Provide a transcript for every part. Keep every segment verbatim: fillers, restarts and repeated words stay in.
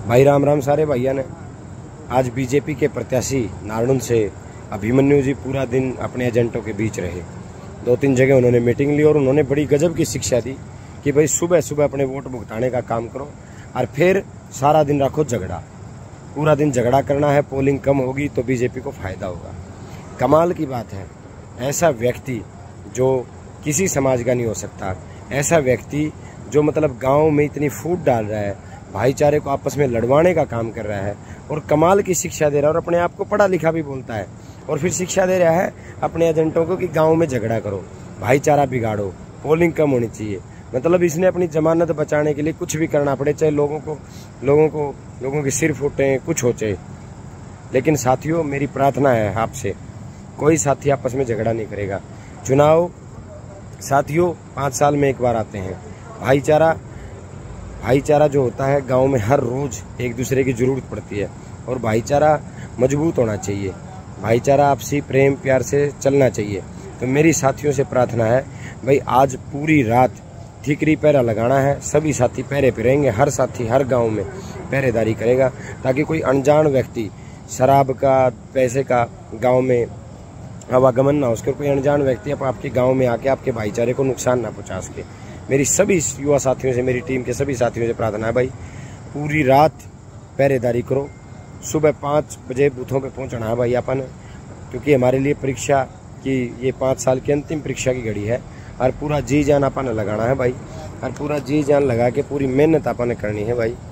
भाई राम राम सारे भैया ने। आज बीजेपी के प्रत्याशी नारनूल से अभिमन्यु जी पूरा दिन अपने एजेंटों के बीच रहे। दो तीन जगह उन्होंने मीटिंग ली और उन्होंने बड़ी गजब की शिक्षा दी कि भाई सुबह सुबह अपने वोट भुगताने का काम करो और फिर सारा दिन रखो झगड़ा। पूरा दिन झगड़ा करना है, पोलिंग कम होगी तो बीजेपी को फायदा होगा। कमाल की बात है, ऐसा व्यक्ति जो किसी समाज का नहीं हो सकता, ऐसा व्यक्ति जो मतलब गांव में इतनी फूट डाल रहा है, भाईचारे को आपस में लड़वाने का काम कर रहा है और कमाल की शिक्षा दे रहा है और अपने आप को पढ़ा लिखा भी बोलता है और फिर शिक्षा दे रहा है अपने एजेंटों को कि गांव में झगड़ा करो, भाईचारा बिगाड़ो, पोलिंग कम होनी चाहिए। मतलब इसने अपनी जमानत बचाने के लिए कुछ भी करना पड़े, चाहे लोगों को लोगों को लोगों के सिर फूटे, कुछ हो चाहे। लेकिन साथियों, मेरी प्रार्थना है आपसे, कोई साथी आपस में झगड़ा नहीं करेगा। चुनाव साथियों पाँच साल में एक बार आते हैं। भाईचारा भाईचारा जो होता है गांव में हर रोज एक दूसरे की जरूरत पड़ती है और भाईचारा मजबूत होना चाहिए। भाईचारा आपसी प्रेम प्यार से चलना चाहिए। तो मेरी साथियों से प्रार्थना है भाई, आज पूरी रात ठीकरी पहरा लगाना है। सभी साथी पहरे पे रहेंगे, हर साथी हर गांव में पहरेदारी करेगा ताकि कोई अनजान व्यक्ति शराब का, पैसे का गांव में आवागमन ना हो सके, कोई अनजान व्यक्ति आप आपके गांव में आके आपके भाईचारे को नुकसान ना पहुंचा सके। मेरी सभी युवा साथियों से, मेरी टीम के सभी साथियों से प्रार्थना है भाई, पूरी रात पहरेदारी करो। सुबह पाँच बजे बूथों पे पहुंचना है भाई अपन, क्योंकि हमारे लिए परीक्षा की ये पाँच साल की अंतिम परीक्षा की घड़ी है और पूरा जी जान अपन लगाना है भाई, और पूरा जी जान लगा के पूरी मेहनत अपन करनी है भाई।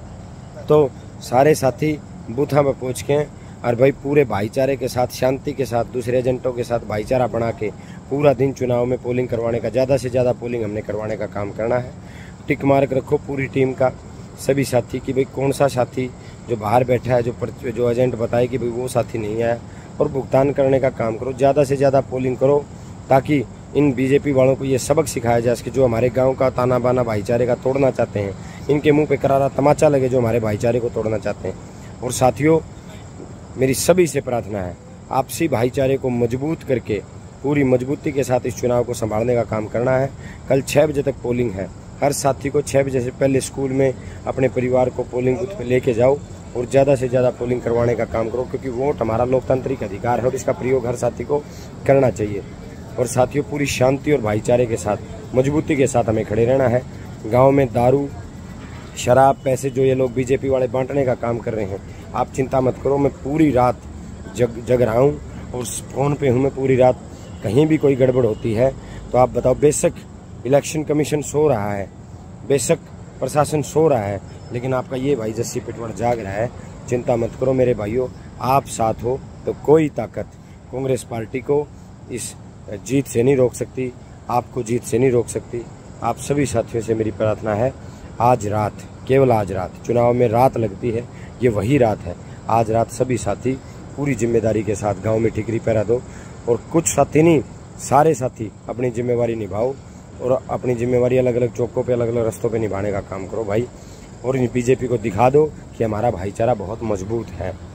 तो सारे साथी बूथा पर पहुँच के और भाई पूरे भाईचारे के साथ, शांति के साथ, दूसरे एजेंटों के साथ भाईचारा बना के पूरा दिन चुनाव में पोलिंग करवाने का, ज़्यादा से ज़्यादा पोलिंग हमने करवाने का काम करना है। टिक मार्क रखो पूरी टीम का, सभी साथी कि भाई कौन सा साथी जो बाहर बैठा है, जो जो एजेंट बताए कि भाई वो साथी नहीं आया, और भुगतान करने का काम करो। ज़्यादा से ज़्यादा पोलिंग करो ताकि इन बीजेपी वालों को ये सबक सिखाया जा सके जो हमारे गाँव का ताना बाना भाईचारे का तोड़ना चाहते हैं। इनके मुँह पर करारा तमाचा लगे जो हमारे भाईचारे को तोड़ना चाहते हैं। और साथियों, मेरी सभी से प्रार्थना है, आपसी भाईचारे को मजबूत करके पूरी मजबूती के साथ इस चुनाव को संभालने का काम करना है। कल छः बजे तक पोलिंग है। हर साथी को छः बजे से पहले स्कूल में अपने परिवार को पोलिंग बूथ पे लेके जाओ और ज़्यादा से ज़्यादा पोलिंग करवाने का काम करो, क्योंकि वोट हमारा लोकतांत्रिक अधिकार है और इसका प्रयोग हर साथी को करना चाहिए। और साथियों, पूरी शांति और भाईचारे के साथ, मजबूती के साथ हमें खड़े रहना है। गाँव में दारू, शराब, पैसे जो ये लोग बीजेपी वाले बांटने का काम कर रहे हैं, आप चिंता मत करो। मैं पूरी रात जग जग रहा हूँ और फ़ोन पे हूँ मैं पूरी रात। कहीं भी कोई गड़बड़ होती है तो आप बताओ। बेशक इलेक्शन कमीशन सो रहा है, बेशक प्रशासन सो रहा है, लेकिन आपका ये भाई जस्सी पिटवड़ जाग रहा है। चिंता मत करो मेरे भाइयों, आप साथ हो तो कोई ताकत कांग्रेस पार्टी को इस जीत से नहीं रोक सकती, आपको जीत से नहीं रोक सकती। आप सभी साथियों से मेरी प्रार्थना है, आज रात, केवल आज रात, चुनाव में रात लगती है, ये वही रात है। आज रात सभी साथी पूरी जिम्मेदारी के साथ गांव में ठिकरी पहरा दो और कुछ साथी नहीं, सारे साथी अपनी जिम्मेवारी निभाओ और अपनी जिम्मेवारी अलग अलग चौकों पे, अलग अलग रास्तों पे निभाने का काम करो भाई। और बीजेपी को दिखा दो कि हमारा भाईचारा बहुत मजबूत है।